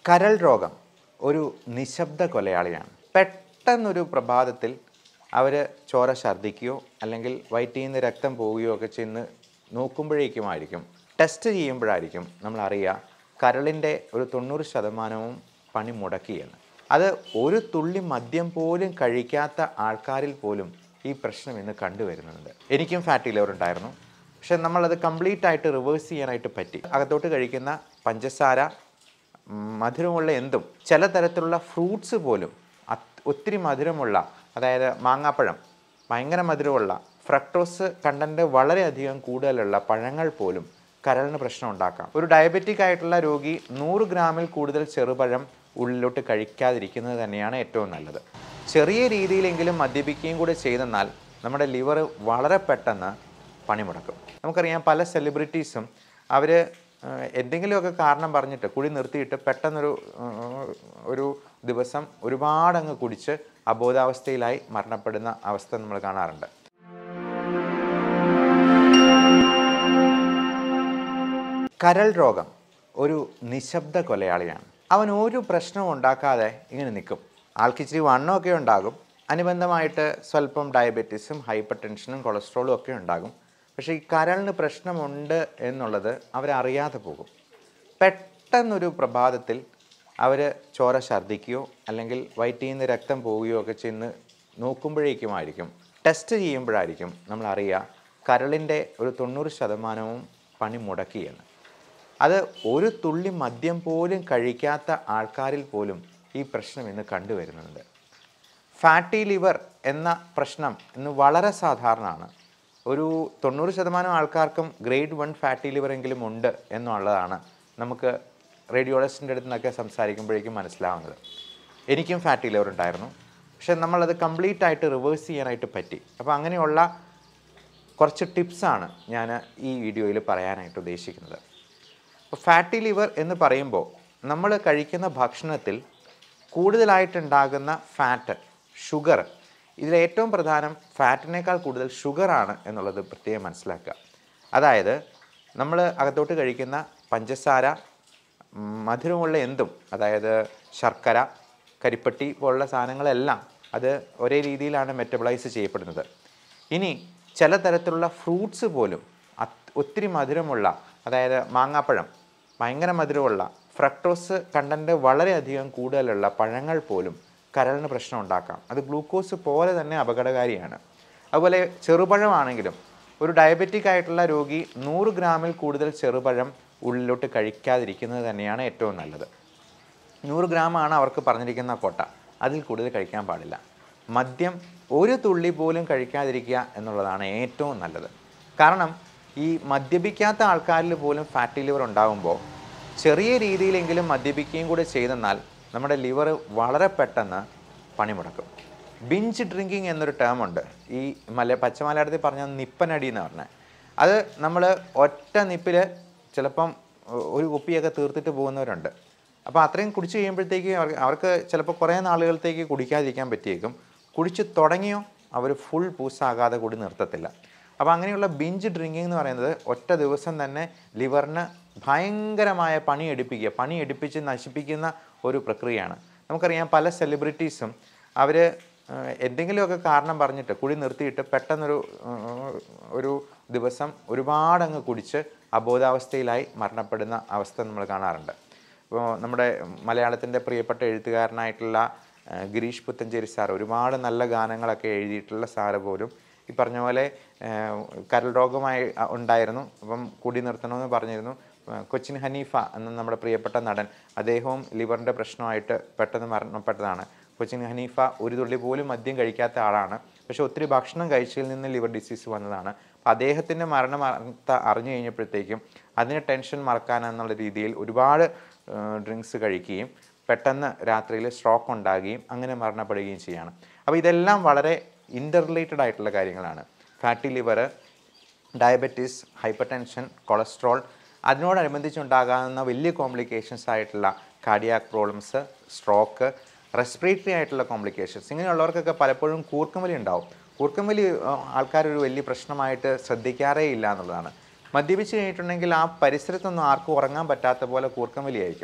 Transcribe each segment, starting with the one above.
കരൾ രോഗം ഒരു നിശബ്ദ കൊലയാളിയാണ്. പെട്ടെന്നൊരു പ്രഭാതത്തിൽ അവർ ചോര ഛർദ്ദിക്കുകയോ അല്ലെങ്കിൽ വയറ്റിൽ നിന്ന് രക്തം പോവുകയോ ഒക്കെ ചെന്ന് നോക്കുമ്പോഴേക്കുമായിരിക്കും, ടെസ്റ്റ് ചെയ്യുമ്പോഴായിരിക്കും നമ്മൾ അറിയുക കരളിൻ്റെ ഒരു 90% പണി മുടക്കിയെന്ന്. അത് ഒരു തുള്ളി മദ്യം പോലും കഴിക്കാത്ത ആൾക്കാരിൽ പോലും ഈ പ്രശ്നം ഇന്ന് കണ്ടുവരുന്നുണ്ട്. എനിക്കും ഫാറ്റി ലിവർ ഉണ്ടായിരുന്നു. പക്ഷെ നമ്മളത് കംപ്ലീറ്റ് ആയിട്ട് റിവേഴ്സ് ചെയ്യാനായിട്ട് പറ്റി. അകത്തോട്ട് കഴിക്കുന്ന പഞ്ചസാര, മധുരമുള്ള എന്തും, ചില തരത്തിലുള്ള ഫ്രൂട്ട്സ് പോലും ഒത്തിരി മധുരമുള്ള, അതായത് മാങ്ങാപ്പഴം ഭയങ്കര മധുരമുള്ള, ഫ്രക്ടോസ് കണ്ടൻറ്റ് വളരെയധികം കൂടുതലുള്ള പഴങ്ങൾ പോലും കരളിന് പ്രശ്നം ഉണ്ടാക്കാം. ഒരു ഡയബറ്റിക് ആയിട്ടുള്ള രോഗി 100 ഗ്രാമിൽ കൂടുതൽ ചെറുപഴം ഉള്ളിലോട്ട് കഴിക്കാതിരിക്കുന്നത് തന്നെയാണ് ഏറ്റവും നല്ലത്. ചെറിയ രീതിയിലെങ്കിലും മദ്യപിക്കുകയും കൂടെ ചെയ്തെന്നാൽ നമ്മുടെ ലിവർ വളരെ പെട്ടെന്ന് പണിമുടക്കും. നമുക്കറിയാം, പല സെലിബ്രിറ്റീസും അവർ എന്തെങ്കിലുമൊക്കെ കാരണം പറഞ്ഞിട്ട് കുടി നിർത്തിയിട്ട് പെട്ടെന്നൊരു ദിവസം ഒരുപാടങ്ങ് കുടിച്ച് അബോധാവസ്ഥയിലായി മരണപ്പെടുന്ന അവസ്ഥ നമ്മൾ കാണാറുണ്ട്. കരൾ രോഗം ഒരു നിശബ്ദ കൊലയാളിയാണ്. അവൻ ഒരു പ്രശ്നവും ഉണ്ടാക്കാതെ ഇങ്ങനെ നിൽക്കും. ആൾക്കിച്ചിരി വണ്ണമൊക്കെ ഉണ്ടാകും, അനുബന്ധമായിട്ട് സ്വല്പം ഡയബറ്റീസും ഹൈപ്പർ ടെൻഷനും കൊളസ്ട്രോളും ഒക്കെ ഉണ്ടാകും. പക്ഷേ ഈ കരളിന് പ്രശ്നമുണ്ട് എന്നുള്ളത് അവരറിയാതെ പോകും. പെട്ടെന്നൊരു പ്രഭാതത്തിൽ അവർ ചോര ഛർദ്ദിക്കുകയോ അല്ലെങ്കിൽ വയറ്റിൽ നിന്ന് രക്തം പോവുകയോ ഒക്കെ ചെന്ന് നോക്കുമ്പോഴേക്കുമായിരിക്കും, ടെസ്റ്റ് ചെയ്യുമ്പോഴായിരിക്കും നമ്മൾ അറിയുക കരളിൻ്റെ ഒരു 90% പണി മുടക്കിയെന്ന്. അത് ഒരു തുള്ളി മദ്യം പോലും കഴിക്കാത്ത ആൾക്കാരിൽ പോലും ഈ പ്രശ്നം ഇന്ന് കണ്ടുവരുന്നുണ്ട്. ഫാറ്റി ലിവർ എന്ന പ്രശ്നം ഇന്ന് വളരെ സാധാരണമാണ്. ഒരു 90% ആൾക്കാർക്കും ഗ്രേഡ് 1 ഫാറ്റി ലിവർ എങ്കിലും ഉണ്ട് എന്നുള്ളതാണ് നമുക്ക് റേഡിയോളജിസ്റ്റിൻ്റെ അടുത്ത് നിന്നൊക്കെ സംസാരിക്കുമ്പോഴേക്കും മനസ്സിലാവുന്നത്. എനിക്കും ഫാറ്റി ലിവർ ഉണ്ടായിരുന്നു. പക്ഷെ നമ്മളത് കംപ്ലീറ്റ് ആയിട്ട് റിവേഴ്സ് ചെയ്യാനായിട്ട് പറ്റി. അപ്പോൾ അങ്ങനെയുള്ള കുറച്ച് ടിപ്സാണ് ഞാൻ ഈ വീഡിയോയിൽ പറയാനായിട്ട് ഉദ്ദേശിക്കുന്നത്. അപ്പോൾ ഫാറ്റി ലിവർ എന്ന് പറയുമ്പോൾ നമ്മൾ കഴിക്കുന്ന ഭക്ഷണത്തിൽ കൂടുതലായിട്ടുണ്ടാകുന്ന ഫാറ്റ്, ഷുഗർ, ഇതിലേറ്റവും പ്രധാനം ഫാറ്റിനേക്കാൾ കൂടുതൽ ഷുഗറാണ് എന്നുള്ളത് പ്രത്യേകം മനസ്സിലാക്കുക. അതായത് നമ്മൾ അകത്തോട്ട് കഴിക്കുന്ന പഞ്ചസാര, മധുരമുള്ള എന്തും, അതായത് ശർക്കര, കരിപ്പട്ടി പോലുള്ള സാധനങ്ങളെല്ലാം അത് ഒരേ രീതിയിലാണ് മെറ്റബോളൈസ് ചെയ്യപ്പെടുന്നത്. ഇനി ചില തരത്തിലുള്ള ഫ്രൂട്ട്സ് പോലും ഒത്തിരി മധുരമുള്ള, അതായത് മാങ്ങാപ്പഴം ഭയങ്കര മധുരമുള്ള, ഫ്രക്ടോസ് കണ്ടൻറ്റ് വളരെയധികം കൂടുതലുള്ള പഴങ്ങൾ പോലും കരളിന് പ്രശ്നം ഉണ്ടാക്കാം. അത് ഗ്ലൂക്കോസ് പോലെ തന്നെ അപകടകാരിയാണ്. അതുപോലെ ചെറുപഴമാണെങ്കിലും ഒരു ഡയബറ്റിക് ആയിട്ടുള്ള രോഗി 100 ഗ്രാമിൽ കൂടുതൽ ചെറുപഴം ഉള്ളിലോട്ട് കഴിക്കാതിരിക്കുന്നത് തന്നെയാണ് ഏറ്റവും നല്ലത്. 100 ഗ്രാമാണ് അവർക്ക് പറഞ്ഞിരിക്കുന്ന കോട്ട, അതിൽ കൂടുതൽ കഴിക്കാൻ പാടില്ല. മദ്യം ഒരു തുള്ളി പോലും കഴിക്കാതിരിക്കുക എന്നുള്ളതാണ് ഏറ്റവും നല്ലത്. കാരണം ഈ മദ്യപിക്കാത്ത ആൾക്കാരിൽ പോലും ഫാറ്റി ലിവർ ഉണ്ടാകുമ്പോൾ ചെറിയ രീതിയിലെങ്കിലും മദ്യപിക്കുകയും കൂടെ ചെയ്തെന്നാൽ നമ്മുടെ ലിവർ വളരെ പെട്ടെന്ന് പണിമുടക്കും. ബിഞ്ച് ഡ്രിങ്കിങ് എന്നൊരു ടേമുണ്ട്. ഈ പച്ച മലയാളത്തിൽ പറഞ്ഞാൽ നിപ്പനടി എന്ന് പറഞ്ഞാൽ, അത് നമ്മൾ ഒറ്റ നിപ്പിൽ ചിലപ്പം ഒരു കുപ്പിയൊക്കെ തീർത്തിട്ട് പോകുന്നവരുണ്ട്. അപ്പോൾ അത്രയും കുടിച്ച് കഴിയുമ്പോഴത്തേക്ക് അവർക്ക് ചിലപ്പോൾ കുറേ നാളുകളത്തേക്ക് കുടിക്കാതിരിക്കാൻ പറ്റിയേക്കും. കുടിച്ച് തുടങ്ങിയോ അവർ ഫുൾ പൂസാകാതെ കൂടി നിർത്തത്തില്ല. അപ്പോൾ അങ്ങനെയുള്ള ബിഞ്ച് ഡ്രിങ്കിങ് എന്ന് പറയുന്നത് ഒറ്റ ദിവസം തന്നെ ലിവറിന് ഭയങ്കരമായ പണിയെടുപ്പിച്ച് നശിപ്പിക്കുന്ന ഒരു പ്രക്രിയയാണ്. നമുക്കറിയാം, പല സെലിബ്രിറ്റീസും അവർ എന്തെങ്കിലുമൊക്കെ കാരണം പറഞ്ഞിട്ട് കുടി നിർത്തിയിട്ട് പെട്ടെന്നൊരു ദിവസം ഒരുപാടങ്ങ് കുടിച്ച് അബോധാവസ്ഥയിലായി മരണപ്പെടുന്ന അവസ്ഥ നമ്മൾ കാണാറുണ്ട്. ഇപ്പോൾ നമ്മുടെ മലയാളത്തിൻ്റെ പ്രിയപ്പെട്ട എഴുത്തുകാരനായിട്ടുള്ള ഗിരീഷ് പുത്തഞ്ചേരി സാർ ഒരുപാട് നല്ല ഗാനങ്ങളൊക്കെ എഴുതിയിട്ടുള്ള സാറ് പോലും ഈ പറഞ്ഞ പോലെ കരൾ രോഗമായി ഉണ്ടായിരുന്നു. അപ്പം കുടി നിർത്തണമെന്ന് പറഞ്ഞിരുന്നു. കൊച്ചിൻ ഹനീഫ എന്ന നമ്മുടെ പ്രിയപ്പെട്ട നടൻ, അദ്ദേഹവും ലിവറിൻ്റെ പ്രശ്നമായിട്ട് പെട്ടെന്ന് മരണപ്പെട്ടതാണ്. കൊച്ചിൻ ഹനീഫ ഒരു തുള്ളി പോലും മദ്യം കഴിക്കാത്ത ആളാണ്. പക്ഷേ ഒത്തിരി ഭക്ഷണം കഴിച്ചതിൽ നിന്ന് ലിവർ ഡിസീസ് വന്നതാണ്. അപ്പം അദ്ദേഹത്തിൻ്റെ മരണവാർത്ത അറിഞ്ഞു കഴിഞ്ഞപ്പോഴത്തേക്കും അതിന് ടെൻഷൻ മറക്കാനെന്നുള്ള രീതിയിൽ ഒരുപാട് ഡ്രിങ്ക്സ് കഴിക്കുകയും പെട്ടെന്ന് രാത്രിയിൽ സ്ട്രോക്ക് ഉണ്ടാകുകയും അങ്ങനെ മരണപ്പെടുകയും ചെയ്യുകയാണ്. അപ്പോൾ ഇതെല്ലാം വളരെ ഇൻ്റർ റിലേറ്റഡ് ആയിട്ടുള്ള കാര്യങ്ങളാണ്. Fatty liver, diabetes, hypertension, cholesterol, അതിനോടനുബന്ധിച്ചുണ്ടാകാവുന്ന വലിയ കോംപ്ലിക്കേഷൻസ് ആയിട്ടുള്ള കാർഡിയാക് പ്രോബ്ലംസ്, സ്ട്രോക്ക്, റെസ്പിറേറ്ററി ആയിട്ടുള്ള കോംപ്ലിക്കേഷൻസ്, ഇങ്ങനെയുള്ളവർക്കൊക്കെ പലപ്പോഴും കൂർക്കംവലി ഉണ്ടാവും. കൂർക്കംവലി ആൾക്കാരൊരു വലിയ പ്രശ്നമായിട്ട് ശ്രദ്ധിക്കാറേ ഇല്ല എന്നുള്ളതാണ്. മദ്യപിച്ച് കഴിഞ്ഞിട്ടുണ്ടെങ്കിൽ ആ പരിസരത്തൊന്നും ആർക്കും ഉറങ്ങാൻ പറ്റാത്ത പോലെ കൂർക്കംവലിയായിരിക്കും.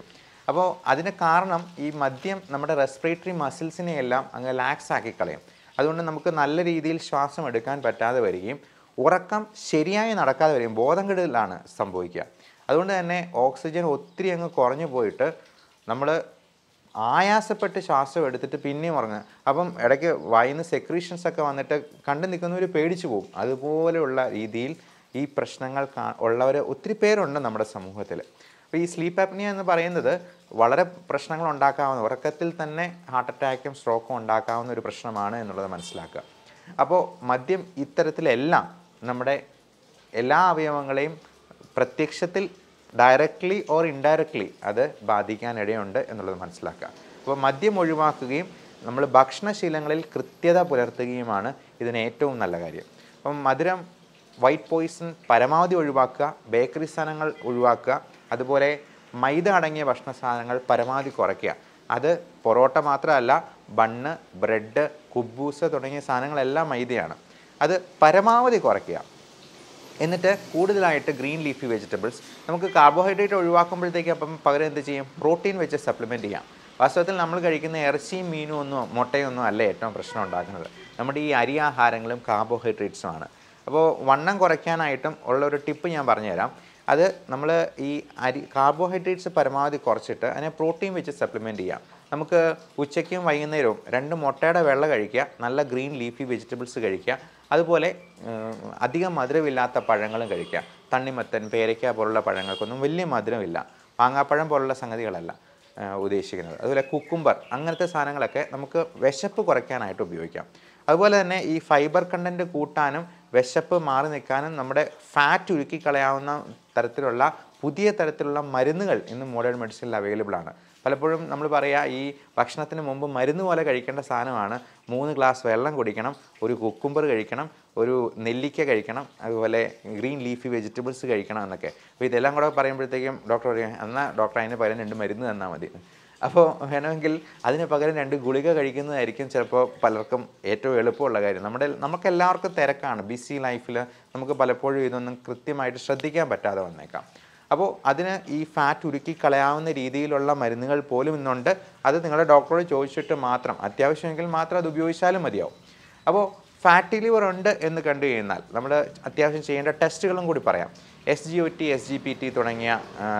അപ്പോൾ അതിന് കാരണം ഈ മദ്യം നമ്മുടെ റെസ്പിറേറ്ററി മസിൽസിനെ എല്ലാം അങ്ങ് ലാക്സ് ആക്കി കളയും. അതുകൊണ്ട് നമുക്ക് നല്ല രീതിയിൽ ശ്വാസം എടുക്കാൻ പറ്റാതെ വരികയും ഉറക്കം ശരിയായി നടക്കാതെ വരികയും ബോധം കെടലാണ് സംഭവിക്കുക. അതുകൊണ്ട് തന്നെ ഓക്സിജൻ ഒത്തിരി അങ്ങ് കുറഞ്ഞു പോയിട്ട് നമ്മൾ ആയാസപ്പെട്ട് ശ്വാസം എടുത്തിട്ട് പിന്നെയും ഉറങ്ങുക. അപ്പം ഇടയ്ക്ക് വായിന്ന് സെക്രീഷൻസ് ഒക്കെ വന്നിട്ട് കണ്ടു നിൽക്കുന്നവർ പേടിച്ചു പോകും. അതുപോലെയുള്ള രീതിയിൽ ഈ പ്രശ്നങ്ങൾ ഉള്ളവർ ഒത്തിരി പേരുണ്ട് നമ്മുടെ സമൂഹത്തിൽ. അപ്പോൾ ഈ സ്ലീപ്പ് ആപ്നിയ എന്ന് പറയുന്നത് വളരെ പ്രശ്നങ്ങൾ ഉണ്ടാക്കാവുന്ന, ഉറക്കത്തിൽ തന്നെ ഹാർട്ട് അറ്റാക്കും സ്ട്രോക്കും ഉണ്ടാക്കാവുന്ന ഒരു പ്രശ്നമാണ് എന്നുള്ളത് മനസ്സിലാക്കുക. അപ്പോൾ മദ്യം ഇത്തരത്തിലെല്ലാം നമ്മുടെ എല്ലാ അവയവങ്ങളെയും പ്രത്യക്ഷത്തിൽ ഡയറക്റ്റ്ലി ഓർ ഇൻഡയറക്റ്റ്ലി അത് ബാധിക്കാനിടയുണ്ട് എന്നുള്ളത് മനസ്സിലാക്കുക. അപ്പോൾ മദ്യം ഒഴിവാക്കുകയും നമ്മൾ ഭക്ഷണശീലങ്ങളിൽ കൃത്യത പുലർത്തുകയുമാണ് ഇതിന് ഏറ്റവും നല്ല കാര്യം. അപ്പം മധുരം, വൈറ്റ് പോയിസൺ പരമാവധി ഒഴിവാക്കുക, ബേക്കറി സാധനങ്ങൾ ഒഴിവാക്കുക, അതുപോലെ മൈദ അടങ്ങിയ ഭക്ഷണ സാധനങ്ങൾ പരമാവധി കുറയ്ക്കുക. അത് പൊറോട്ട മാത്രമല്ല, ബണ്ണ്, ബ്രെഡ്, കുബൂസ് തുടങ്ങിയ സാധനങ്ങളെല്ലാം മൈദയാണ്. അത് പരമാവധി കുറയ്ക്കുക. എന്നിട്ട് കൂടുതലായിട്ട് ഗ്രീൻ ലീഫി വെജിറ്റബിൾസ്, നമുക്ക് കാർബോഹൈഡ്രേറ്റ് ഒഴിവാക്കുമ്പോഴത്തേക്ക് അപ്പം പകരം എന്ത് ചെയ്യും, പ്രോട്ടീൻ വെച്ച് സപ്ലിമെൻറ്റ് ചെയ്യാം. വാസ്തവത്തിൽ നമ്മൾ കഴിക്കുന്ന ഇറച്ചിയും മീനും ഒന്നും മുട്ടയൊന്നും അല്ല ഏറ്റവും പ്രശ്നം ഉണ്ടാക്കുന്നത്, നമ്മുടെ ഈ അരി ആഹാരങ്ങളും കാർബോഹൈഡ്രേറ്റ്സുമാണ്. അപ്പോൾ വണ്ണം കുറയ്ക്കാനായിട്ടും ഉള്ളൊരു ടിപ്പ് ഞാൻ പറഞ്ഞുതരാം. അത് നമ്മൾ ഈ കാർബോഹൈഡ്രേറ്റ്സ് പരമാവധി കുറച്ചിട്ട് അതിനെ പ്രോട്ടീൻ വെച്ച് സപ്ലിമെൻറ്റ് ചെയ്യാം. നമുക്ക് ഉച്ചയ്ക്കും വൈകുന്നേരവും 2 മുട്ടയുടെ വെള്ള കഴിക്കുക, നല്ല ഗ്രീൻ ലീഫി വെജിറ്റബിൾസ് കഴിക്കുക, അതുപോലെ അധികം മധുരമില്ലാത്ത പഴങ്ങളും കഴിക്കുക. തണ്ണിമത്തൻ, പേരയ്ക്ക പോലുള്ള പഴങ്ങൾക്കൊന്നും വലിയ മധുരമില്ല, മാങ്ങാപ്പഴം പോലുള്ള സംഗതികളല്ല ഉദ്ദേശിക്കുന്നത്. അതുപോലെ കുക്കുംബർ, അങ്ങനത്തെ സാധനങ്ങളൊക്കെ നമുക്ക് വിശപ്പ് കുറയ്ക്കാനായിട്ട് ഉപയോഗിക്കാം. അതുപോലെ തന്നെ ഈ ഫൈബർ കണ്ടൻറ്റ് കൂട്ടാനും വിശപ്പ് മാറി നിൽക്കാനും നമ്മുടെ ഫാറ്റ് ഉരുക്കി കളയാവുന്ന തരത്തിലുള്ള പുതിയ തരത്തിലുള്ള മരുന്നുകൾ ഇന്ന് മോഡേൺ മെഡിസിനിൽ അവൈലബിൾ ആണ്. പലപ്പോഴും നമ്മൾ പറയുക, ഈ ഭക്ഷണത്തിന് മുമ്പ് മരുന്ന് പോലെ കഴിക്കേണ്ട സാധനമാണ് 3 ഗ്ലാസ് വെള്ളം കുടിക്കണം, ഒരു കുക്കുംബർ കഴിക്കണം, ഒരു നെല്ലിക്ക കഴിക്കണം, അതുപോലെ ഗ്രീൻ ലീഫി വെജിറ്റബിൾസ് കഴിക്കണം എന്നൊക്കെ. അപ്പോൾ ഇതെല്ലാം കൂടെ പറയുമ്പോഴത്തേക്കും ഡോക്ടർ പറയും, എന്നാൽ ഡോക്ടർ അതിന് പകരം 2 മരുന്ന് തന്നാൽ മതി. അപ്പോൾ വേണമെങ്കിൽ അതിന് പകരം 2 ഗുളിക കഴിക്കുന്നതായിരിക്കും ചിലപ്പോൾ പലർക്കും ഏറ്റവും എളുപ്പമുള്ള കാര്യം. നമുക്കെല്ലാവർക്കും തിരക്കാണ്, ബിസി ലൈഫിൽ നമുക്ക് പലപ്പോഴും ഇതൊന്നും കൃത്യമായിട്ട് ശ്രദ്ധിക്കാൻ പറ്റാതെ വന്നേക്കാം. അപ്പോൾ അതിന് ഈ ഫാറ്റ് ഉരുക്കി കളയാവുന്ന രീതിയിലുള്ള മരുന്നുകൾ പോലും ഇന്നുണ്ട്. അത് നിങ്ങളുടെ ഡോക്ടറോട് ചോദിച്ചിട്ട് മാത്രം, അത്യാവശ്യമെങ്കിൽ മാത്രം അത് ഉപയോഗിച്ചാലും മതിയാവും. അപ്പോൾ ഫാറ്റി ലിവർ ഉണ്ട് എന്ന് കണ്ടു കഴിഞ്ഞാൽ നമ്മൾ അത്യാവശ്യം ചെയ്യേണ്ട ടെസ്റ്റുകളും കൂടി പറയാം. SGOT, SGPT തുടങ്ങിയ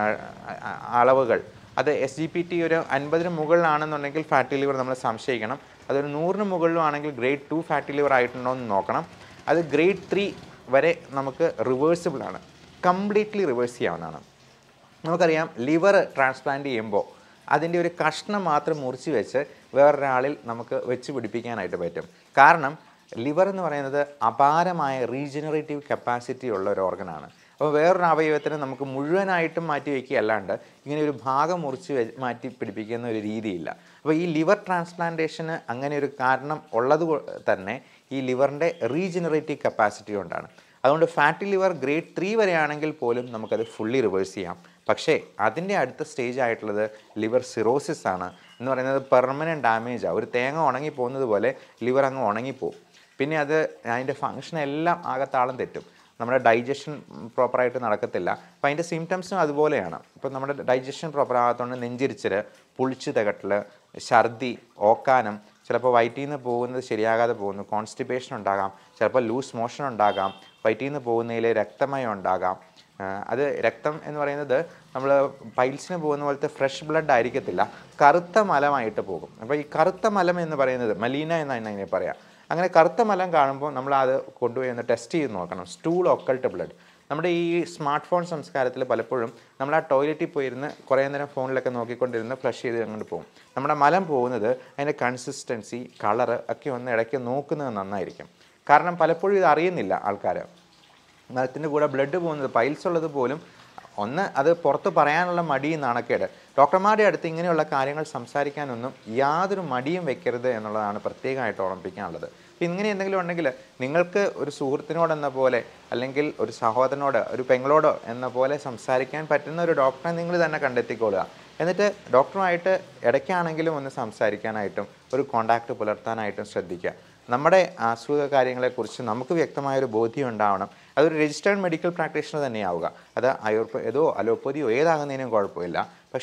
അളവുകൾ, അത് SGPT ഒരു 50-ന് മുകളിലാണെന്നുണ്ടെങ്കിൽ ഫാറ്റി ലിവർ നമ്മൾ സംശയിക്കണം. അതൊരു 100-ന് മുകളിലാണെങ്കിൽ ഗ്രേഡ് 2 ഫാറ്റി ലിവർ ആയിട്ടുണ്ടോ എന്ന് നോക്കണം. അത് ഗ്രേഡ് 3 വരെ നമുക്ക് റിവേഴ്സിബിൾ ആണ്, കംപ്ലീറ്റ്ലി റിവേഴ്സ് ചെയ്യാവുന്നതാണ്. നമുക്കറിയാം, ലിവർ ട്രാൻസ്പ്ലാന്റ് ചെയ്യുമ്പോൾ അതിൻ്റെ ഒരു കഷ്ണം മാത്രം മുറിച്ച് വെച്ച് വേറൊരാളിൽ നമുക്ക് വെച്ച് പിടിപ്പിക്കാനായിട്ട് പറ്റും. കാരണം ലിവർ എന്ന് പറയുന്നത് അപാരമായ റീജനറേറ്റീവ് കപ്പാസിറ്റി ഉള്ള ഒരു ഓർഗനാണ്. അപ്പോൾ വേറൊരു അവയവത്തിന് നമുക്ക് മുഴുവനായിട്ടും മാറ്റി വയ്ക്കുകയല്ലാണ്ട് ഇങ്ങനെ ഒരു ഭാഗം മുറിച്ച് മാറ്റി പിടിപ്പിക്കുന്ന ഒരു രീതിയില്ല. അപ്പോൾ ഈ ലിവർ ട്രാൻസ്പ്ലാന്റേഷന് അങ്ങനെ ഒരു കാരണം ഉള്ളത് തന്നെ ഈ ലിവറിൻ്റെ റീജനറേറ്റീവ് കപ്പാസിറ്റി കൊണ്ടാണ്. അതുകൊണ്ട് ഫാറ്റി ലിവർ ഗ്രേഡ് 3 വരെയാണെങ്കിൽ പോലും നമുക്കത് ഫുള്ളി റിവേഴ്സ് ചെയ്യാം. പക്ഷേ അതിൻ്റെ അടുത്ത സ്റ്റേജ് ആയിട്ടുള്ളത് ലിവർ സിറോസിസ് ആണ്. എന്ന് പറയുന്നത് പെർമനൻറ്റ് ഡാമേജാണ്. ഒരു തേങ്ങ ഉണങ്ങി പോകുന്നത് പോലെ ലിവർ അങ്ങ് ഉണങ്ങിപ്പോവും. പിന്നെ അതിൻ്റെ ഫങ്ഷനെല്ലാം ആകെ താളം തെറ്റും. നമ്മുടെ ഡൈജഷൻ പ്രോപ്പറായിട്ട് നടക്കത്തില്ല. അപ്പോൾ അതിൻ്റെ സിംറ്റംസും അതുപോലെയാണ്. ഇപ്പോൾ നമ്മുടെ ഡൈജഷൻ പ്രോപ്പർ ആകാത്തതുകൊണ്ട് നെഞ്ചിരിച്ചൽ, പുളിച്ചു തകട്ടൽ, ഛർദി, ഓക്കാനം, ചിലപ്പോൾ വയറ്റിൽ നിന്ന് പോകുന്നത് ശരിയാകാതെ പോകുന്നു, കോൺസ്റ്റിപ്പേഷൻ ഉണ്ടാകാം, ചിലപ്പോൾ ലൂസ് മോഷൻ ഉണ്ടാകാം, വയറ്റിൽ നിന്ന് പോകുന്നതിൽ രക്തമയം ഉണ്ടാകാം. അത് രക്തം എന്ന് പറയുന്നത് നമ്മൾ പൈൽസിന് പോകുന്ന പോലത്തെ ഫ്രഷ് ബ്ലഡ് ആയിരിക്കത്തില്ല, കറുത്ത മലമായിട്ട് പോകും. അപ്പോൾ ഈ കറുത്ത മലം എന്ന് പറയുന്നത് മലീന എന്നാണ് അതിനെ പറയാം. അങ്ങനെ കറുത്ത മലം കാണുമ്പോൾ നമ്മൾ അത് കൊണ്ടുപോയി ഒന്ന് ടെസ്റ്റ് ചെയ്ത് നോക്കണം. Stool occult blood. നമ്മുടെ ഈ സ്മാർട്ട് ഫോൺ സംസ്കാരത്തിൽ പലപ്പോഴും നമ്മൾ ആ ടോയ്ലറ്റിൽ പോയിരുന്ന് കുറേ നേരം ഫോണിലൊക്കെ നോക്കിക്കൊണ്ടിരുന്ന് ഫ്ലഷ് ചെയ്ത് അങ്ങോട്ട് പോകും. നമ്മുടെ മലം പോകുന്നത് അതിൻ്റെ കൺസിസ്റ്റൻസി, കളറ് ഒക്കെ ഒന്ന് ഇടയ്ക്ക് നോക്കുന്നത് നന്നായിരിക്കും. കാരണം പലപ്പോഴും ഇത് അറിയുന്നില്ല ആൾക്കാർ. മലത്തിൻ്റെ കൂടെ ബ്ലഡ് പോകുന്നത്, പൈൽസ് ഉള്ളത് പോലും ഒന്ന് അത് പുറത്ത് പറയാനുള്ള മടിയും നാണക്കേട്. ഡോക്ടർമാരുടെ അടുത്ത് ഇങ്ങനെയുള്ള കാര്യങ്ങൾ സംസാരിക്കാനൊന്നും യാതൊരു മടിയും വെക്കരുത് എന്നുള്ളതാണ് പ്രത്യേകമായിട്ട് ഓർമ്മിപ്പിക്കാനുള്ളത്. അപ്പോൾ ഇങ്ങനെ എന്തെങ്കിലും ഉണ്ടെങ്കിൽ നിങ്ങൾക്ക് ഒരു സുഹൃത്തിനോടെന്ന പോലെ, അല്ലെങ്കിൽ ഒരു സഹോദരനോട്, ഒരു പെങ്ങളോടോ എന്ന പോലെ സംസാരിക്കാൻ പറ്റുന്ന ഒരു ഡോക്ടറെ നിങ്ങൾ തന്നെ കണ്ടെത്തിക്കൊള്ളുക. എന്നിട്ട് ഡോക്ടറുമായിട്ട് ഇടയ്ക്കാണെങ്കിലും ഒന്ന് സംസാരിക്കാനായിട്ടും ഒരു കോണ്ടാക്റ്റ് പുലർത്താനായിട്ടും ശ്രദ്ധിക്കുക. നമ്മുടെ അസുഖ കാര്യങ്ങളെക്കുറിച്ച് നമുക്ക് വ്യക്തമായൊരു ബോധ്യം ഉണ്ടാവണം. അതൊരു രജിസ്റ്റേർഡ് മെഡിക്കൽ പ്രാക്ടീഷണർ തന്നെയാവുക. അത് ആയുർവേദോ അലോപ്പതിയോ ഏതാകുന്നതിനും കുഴപ്പമില്ല. പക്ഷേ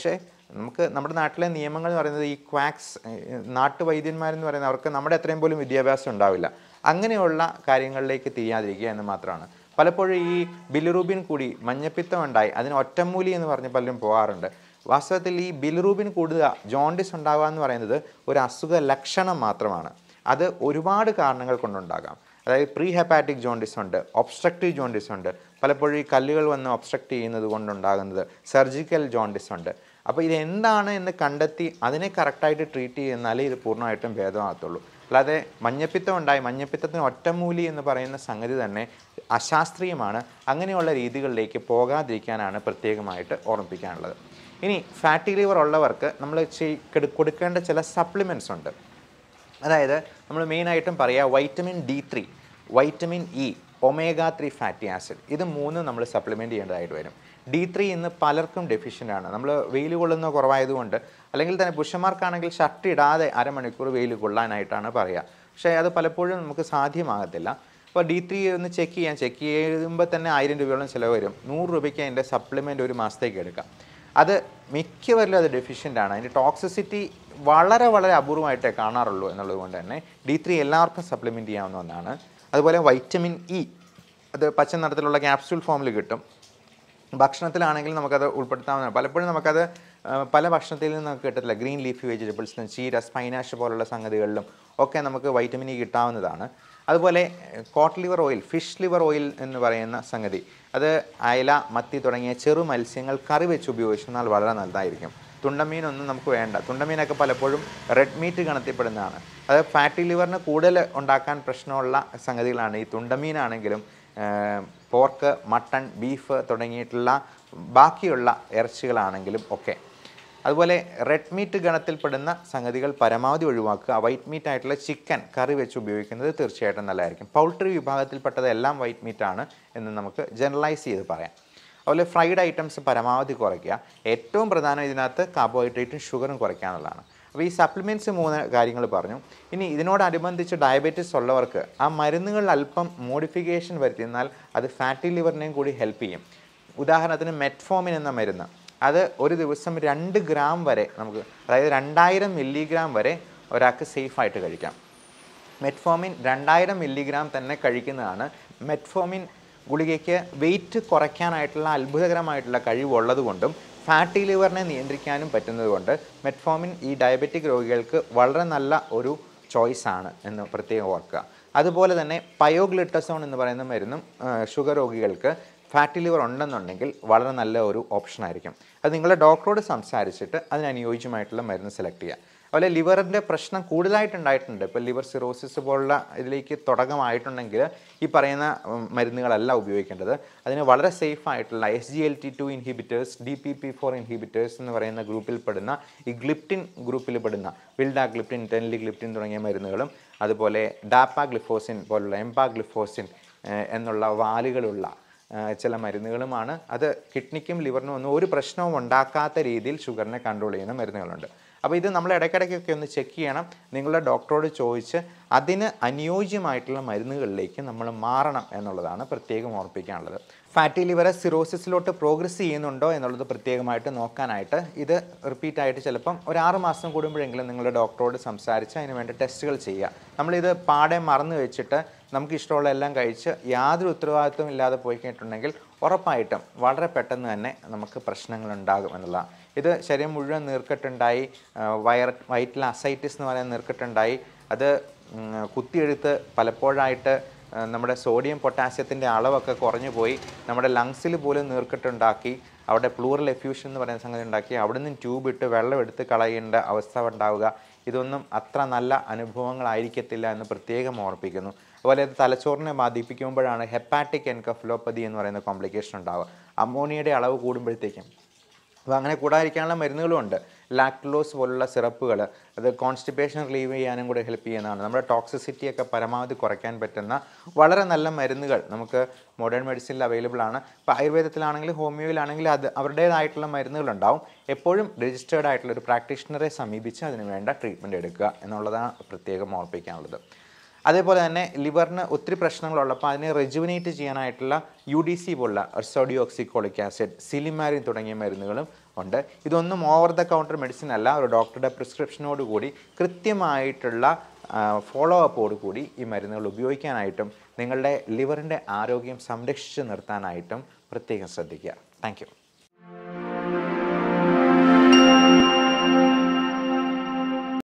നമുക്ക് നമ്മുടെ നാട്ടിലെ നിയമങ്ങൾ എന്ന് പറയുന്നത് ഈ ക്വാക്സ് നാട്ടുവൈദ്യന്മാരെന്ന് പറയുന്നത് അവർക്ക് നമ്മുടെ അത്രയും പോലും വിദ്യാഭ്യാസം ഉണ്ടാവില്ല. അങ്ങനെയുള്ള കാര്യങ്ങളിലേക്ക് തിരിയാതിരിക്കുക എന്ന് മാത്രമാണ്. പലപ്പോഴും ഈ ബിലിറൂബിൻ കൂടി മഞ്ഞപ്പിത്തം ഉണ്ടായി അതിന് ഒറ്റമൂലി എന്ന് പറഞ്ഞ് പലരും പോകാറുണ്ട്. വാസ്തവത്തിൽ ഈ ബിലിറൂബിൻ കൂടുക, ജോണ്ടിസ് ഉണ്ടാകുക എന്ന് പറയുന്നത് ഒരു അസുഖ ലക്ഷണം മാത്രമാണ്. അത് ഒരുപാട് കാരണങ്ങൾ കൊണ്ടുണ്ടാകാം. അതായത് പ്രീ ഹെപ്പാറ്റിക് ജോണ്ടിസ് ഉണ്ട്, ഒബ്സ്ട്രക്റ്റീവ് ജോണ്ടിസ് ഉണ്ട്, പലപ്പോഴും ഈ കല്ലുകൾ വന്ന് ഒബ്സ്ട്രക്റ്റ് ചെയ്യുന്നത് കൊണ്ടുണ്ടാകുന്നത് സർജിക്കൽ ജോണ്ടിസ് ഉണ്ട്. അപ്പോൾ ഇതെന്താണ് എന്ന് കണ്ടെത്തി അതിനെ കറക്റ്റായിട്ട് ട്രീറ്റ് ചെയ്യുന്നാലേ ഇത് പൂർണ്ണമായിട്ടും ഭേദമാകത്തുള്ളൂ. അല്ലാതെ മഞ്ഞപ്പിത്തം ഉണ്ടായി, മഞ്ഞപ്പിത്തത്തിന് ഒറ്റമൂലി എന്ന് പറയുന്ന സംഗതി തന്നെ അശാസ്ത്രീയമാണ്. അങ്ങനെയുള്ള രീതികളിലേക്ക് പോകാതിരിക്കാനാണ് പ്രത്യേകമായിട്ട് ഓർമ്മിപ്പിക്കാനുള്ളത്. ഇനി ഫാറ്റി ലിവർ ഉള്ളവർക്ക് നമ്മൾ കൊടുക്കേണ്ട ചില സപ്ലിമെൻറ്റ്സ് ഉണ്ട്. അതായത് നമ്മൾ മെയിനായിട്ടും പറയുക vitamin D3, vitamin E, omega 3 fatty acid, ഇത് മൂന്നും നമ്മൾ സപ്ലിമെൻറ്റ് ചെയ്യേണ്ടതായിട്ട് വരും. D3 ഇന്ന് പലർക്കും ഡെഫിഷ്യൻ്റ് ആണ്. നമ്മൾ വെയിൽ കൊള്ളുന്ന കുറവായതുകൊണ്ട്, അല്ലെങ്കിൽ തന്നെ പുരുഷന്മാർക്കാണെങ്കിൽ ഷർട്ട് ഇടാതെ അരമണിക്കൂർ വെയിൽ കൊള്ളാനായിട്ടാണ് പറയുക. പക്ഷേ അത് പലപ്പോഴും നമുക്ക് സാധ്യമാകത്തില്ല. അപ്പോൾ D3 ഒന്ന് ചെക്ക് ചെയ്യുമ്പോൾ തന്നെ 1000 രൂപയോളം ചിലവ് വരും. 100 രൂപയ്ക്ക് അതിൻ്റെ സപ്ലിമെൻ്റ് ഒരു മാസത്തേക്ക് എടുക്കാം. അത് മിക്കവരിലും അത് ഡെഫിഷ്യൻ്റ് ആണ്. അതിൻ്റെ ടോക്സിസിറ്റി വളരെ വളരെ അപൂർവമായിട്ടേ കാണാറുള്ളൂ എന്നുള്ളത് കൊണ്ട് തന്നെ D3 എല്ലാവർക്കും സപ്ലിമെൻറ്റ് ചെയ്യാവുന്ന ഒന്നാണ്. അതുപോലെ വൈറ്റമിൻ ഇ, അത് പച്ച നിറത്തിലുള്ള ക്യാപ്സ്യൂൾ ഫോമിൽ കിട്ടും. ഭക്ഷണത്തിലാണെങ്കിൽ നമുക്കത് ഉൾപ്പെടുത്താവുന്നതാണ്. പലപ്പോഴും നമുക്കത് പല ഭക്ഷണത്തിൽ നിന്ന് നമുക്ക് കിട്ടത്തില്ല. ഗ്രീൻ ലീഫി വെജിറ്റബിൾസിന്, ചീര, സ്പൈനാഷ് പോലുള്ള സംഗതികളിലും ഒക്കെ നമുക്ക് വൈറ്റമിൻ ഇ കിട്ടാവുന്നതാണ്. അതുപോലെ cod liver oil, fish liver oil എന്ന് പറയുന്ന സംഗതി, അത് അയല, മത്തി തുടങ്ങിയ ചെറു മത്സ്യങ്ങൾ കറി വെച്ച് ഉപയോഗിച്ചാൽ വളരെ നല്ലതായിരിക്കും. തുണ്ടമീനൊന്നും നമുക്ക് വേണ്ട. തുണ്ടമീനൊക്കെ പലപ്പോഴും റെഡ് മീറ്റ് ഗണത്തിൽപ്പെടുന്നതാണ്. അത് ഫാറ്റി ലിവറിന് കൂടുതൽ ഉണ്ടാക്കാൻ പ്രശ്നമുള്ള സംഗതികളാണ്. ഈ തുണ്ടമീനാണെങ്കിലും പോർക്ക്, മട്ടൺ, ബീഫ് തുടങ്ങിയിട്ടുള്ള ബാക്കിയുള്ള ഇറച്ചികളാണെങ്കിലും ഒക്കെ. അതുപോലെ റെഡ് മീറ്റ് ഗണത്തിൽപ്പെടുന്ന സംഗതികൾ പരമാവധി ഒഴിവാക്കുക. വൈറ്റ് മീറ്റ് ആയിട്ടുള്ള ചിക്കൻ കറി വെച്ച് ഉപയോഗിക്കുന്നത് തീർച്ചയായിട്ടും നല്ലതായിരിക്കും. പൗൾട്രി വിഭാഗത്തിൽപ്പെട്ടത് എല്ലാം വൈറ്റ് മീറ്റാണ് എന്ന് നമുക്ക് ജനറലൈസ് ചെയ്ത് പറയാം. അതുപോലെ ഫ്രൈഡ് ഐറ്റംസ് പരമാവധി കുറയ്ക്കുക. ഏറ്റവും പ്രധാനം ഇതിനകത്ത് കാർബോഹൈഡ്രേറ്റും ഷുഗറും കുറയ്ക്കാനുള്ളതാണ്. അപ്പോൾ ഈ സപ്ലിമെൻറ്റ്സ് 3 കാര്യങ്ങൾ പറഞ്ഞു. ഇനി ഇതിനോടനുബന്ധിച്ച് ഡയബറ്റീസ് ഉള്ളവർക്ക് ആ മരുന്നുകളിൽ അല്പം മോഡിഫിക്കേഷൻ വരുത്തിയെന്നാൽ അത് ഫാറ്റി ലിവറിനെയും കൂടി ഹെൽപ്പ് ചെയ്യും. ഉദാഹരണത്തിന് മെറ്റ്ഫോമിൻ എന്ന മരുന്ന്, അത് ഒരു ദിവസം 2 ഗ്രാം വരെ നമുക്ക്, അതായത് 2000 മില്ലിഗ്രാം വരെ ഒരാൾക്ക് സേഫായിട്ട് കഴിക്കാം. മെറ്റ്ഫോമിൻ 2000 മില്ലിഗ്രാം തന്നെ കഴിക്കുന്നതാണ്. മെറ്റ്ഫോമിൻ ഗുളികയ്ക്ക് വെയിറ്റ് കുറയ്ക്കാനായിട്ടുള്ള അത്ഭുതകരമായിട്ടുള്ള കഴിവുള്ളത് കൊണ്ടും ഫാറ്റി ലിവറിനെ നിയന്ത്രിക്കാനും പറ്റുന്നതുകൊണ്ട് മെറ്റ്ഫോമിൻ ഈ ഡയബറ്റിക് രോഗികൾക്ക് വളരെ നല്ല ഒരു ചോയ്സാണ് എന്ന് പ്രത്യേകം ഓർക്കുക. അതുപോലെ തന്നെ പയോഗ്ലിട്ടസോൺ എന്ന് പറയുന്ന മരുന്നും ഷുഗർ രോഗികൾക്ക് ഫാറ്റി ലിവർ ഉണ്ടെന്നുണ്ടെങ്കിൽ വളരെ നല്ല ഒരു ഓപ്ഷനായിരിക്കും. അത് നിങ്ങളുടെ ഡോക്ടറോട് സംസാരിച്ചിട്ട് അതിനനുയോജ്യമായിട്ടുള്ള മരുന്ന് സെലക്ട് ചെയ്യുക. അതുപോലെ ലിവറിൻ്റെ പ്രശ്നം കൂടുതലായിട്ടുണ്ടായിട്ടുണ്ട്. ഇപ്പോൾ ലിവർ സിറോസിസ് പോലുള്ള ഇതിലേക്ക് തുടക്കമായിട്ടുണ്ടെങ്കിൽ ഈ പറയുന്ന മരുന്നുകളല്ല ഉപയോഗിക്കേണ്ടത്. അതിന് വളരെ സേഫ് ആയിട്ടുള്ള SGLT2 ഇൻഹിബിറ്റേഴ്സ്, DPP4 ഇൻഹിബിറ്റേഴ്സ് എന്ന് പറയുന്ന ഗ്രൂപ്പിൽപ്പെടുന്ന ഈ ഗ്ലിപ്റ്റിൻ ഗ്രൂപ്പിൽപ്പെടുന്ന വിൽഡാഗ്ലിപ്റ്റിൻ, ടെൻലിഗ്ലിപ്റ്റിൻ തുടങ്ങിയ മരുന്നുകളും, അതുപോലെ ഡാപ്പാഗ്ലിഫോസിൻ പോലുള്ള എംപാഗ്ലിഫോസിൻ എന്നുള്ള വാലുകളുള്ള ചില മരുന്നുകളുമാണ്. അത് കിഡ്നിക്കും ലിവറിനും ഒന്നും ഒരു പ്രശ്നവും ഉണ്ടാക്കാത്ത രീതിയിൽ ഷുഗറിനെ കൺട്രോൾ ചെയ്യുന്ന മരുന്നുകളുണ്ട്. അപ്പോൾ ഇത് നമ്മൾ ഇടയ്ക്കിടയ്ക്കൊക്കെ ഒന്ന് ചെക്ക് ചെയ്യണം. നിങ്ങളുടെ ഡോക്ടറോട് ചോദിച്ച് അതിന് അനുയോജ്യമായിട്ടുള്ള മരുന്നുകളിലേക്ക് നമ്മൾ മാറണം എന്നുള്ളതാണ് പ്രത്യേകം ഓർമ്മിപ്പിക്കാനുള്ളത്. ഫാറ്റി ലിവർ സിറോസിസിലോട്ട് പ്രോഗ്രസ് ചെയ്യുന്നുണ്ടോ എന്നുള്ളത് പ്രത്യേകമായിട്ട് നോക്കാനായിട്ട് ഇത് റിപ്പീറ്റായിട്ട് ചിലപ്പം ഒരു 6 മാസം കൂടുമ്പോഴെങ്കിലും നിങ്ങളുടെ ഡോക്ടറോട് സംസാരിച്ച് അതിന് വേണ്ട ടെസ്റ്റുകൾ ചെയ്യുക. നമ്മളിത് പാടെ മറന്നു വെച്ചിട്ട് നമുക്ക് ഇഷ്ടമുള്ള എല്ലാം കഴിച്ച് യാതൊരു ഉത്തരവാദിത്വം ഇല്ലാതെ പോയി കഴിഞ്ഞിട്ടുണ്ടെങ്കിൽ ഉറപ്പായിട്ടും വളരെ പെട്ടെന്ന് തന്നെ നമുക്ക് പ്രശ്നങ്ങളുണ്ടാകും എന്നുള്ളതാണ്. ഇത് ശരീരം മുഴുവൻ നീർക്കെട്ടുണ്ടായി, വയറ്റിൽ അസൈറ്റിസ് എന്ന് പറയുന്ന നീർക്കെട്ടുണ്ടായി, അത് കുത്തിയെഴുത്ത് പലപ്പോഴായിട്ട് നമ്മുടെ സോഡിയം പൊട്ടാസ്യത്തിൻ്റെ അളവൊക്കെ കുറഞ്ഞു പോയി നമ്മുടെ ലങ്സിൽ പോലും നീർക്കെട്ടുണ്ടാക്കി, അവിടെ പ്ലൂറൽ എഫ്യൂഷൻ എന്ന് പറയുന്ന സംഗതി ഉണ്ടാക്കി അവിടെ നിന്ന് ട്യൂബ് ഇട്ട് വെള്ളം എടുത്ത് കളയേണ്ട അവസ്ഥ ഉണ്ടാവുക. ഇതൊന്നും അത്ര നല്ല അനുഭവങ്ങളായിരിക്കത്തില്ല എന്ന് പ്രത്യേകം ഓർപ്പിക്കുന്നു. അതുപോലെ അത് തലച്ചോറിനെ ബാധിപ്പിക്കുമ്പോഴാണ് ഹെപ്പാറ്റിക് എൻകഫലോപ്പതി എന്ന് പറയുന്ന കോംപ്ലിക്കേഷൻ ഉണ്ടാവുക. അമോണിയയുടെ അളവ് കൂടുമ്പോഴത്തേക്കും. അപ്പോൾ അങ്ങനെ കൂടാതിരിക്കാനുള്ള മരുന്നുകളും ഉണ്ട്. ലാക്ടുലോസ് പോലുള്ള സിറപ്പുകൾ, അത് കോൺസ്റ്റിപ്പേഷൻ റിലീവ് ചെയ്യാനും കൂടെ ഹെൽപ്പ് ചെയ്യുന്നതാണ്. നമ്മുടെ ടോക്സിസിറ്റിയൊക്കെ പരമാവധി കുറയ്ക്കാൻ പറ്റുന്ന വളരെ നല്ല മരുന്നുകൾ നമുക്ക് മോഡേൺ മെഡിസിനിൽ അവൈലബിൾ ആണ്. ഇപ്പോൾ ആയുർവേദത്തിലാണെങ്കിലും ഹോമിയോയിലാണെങ്കിലും അത് അവരുടേതായിട്ടുള്ള മരുന്നുകളുണ്ടാവും. എപ്പോഴും രജിസ്റ്റേർഡ് ആയിട്ടുള്ള ഒരു പ്രാക്ടീഷണറെ സമീപിച്ച് അതിന് വേണ്ട ട്രീറ്റ്മെൻറ്റ് എടുക്കുക എന്നുള്ളതാണ് പ്രത്യേകം ഓർമ്മിപ്പിക്കാനുള്ളത്. അതേപോലെ തന്നെ ലിവറിന് ഒത്തിരി പ്രശ്നങ്ങളുള്ളപ്പോൾ അതിനെ റെജുവിനേറ്റ് ചെയ്യാനായിട്ടുള്ള UDC പോലുള്ള സോഡിയോക്സിക്കോളിക് ആസിഡ്, സിലിമാരിൻ തുടങ്ങിയ മരുന്നുകളും ഉണ്ട്. ഇതൊന്നും ഓവർ ദ കൗണ്ടർ മെഡിസിൻ അല്ല. ഒരു ഡോക്ടറുടെ പ്രിസ്ക്രിപ്ഷനോട് കൂടി കൃത്യമായിട്ടുള്ള ഫോളോ അപ്പോട് കൂടി ഈ മരുന്നുകൾ ഉപയോഗിക്കാനായിട്ടും നിങ്ങളുടെ ലിവറിൻ്റെ ആരോഗ്യം സംരക്ഷിച്ച് നിർത്താനായിട്ടും പ്രത്യേകം ശ്രദ്ധിക്കുക. Thank U.